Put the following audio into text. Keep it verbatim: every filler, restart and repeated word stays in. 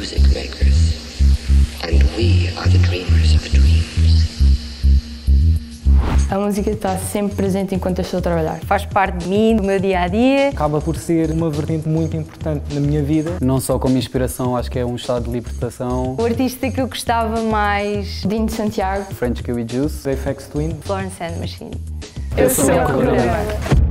music makers, and we are the dreamers of dreams. A música está sempre presente enquanto eu estou a trabalhar. Faz parte de mim, do meu dia-a-dia. Acaba por ser uma vertente muito importante na minha vida. Não só como inspiração, acho que é um estado de libertação. O artista que eu gostava mais, Dinho de Santiago. French Kiwi Juice, Aphex Twin. Florence and the Machine. Eu sou o programa.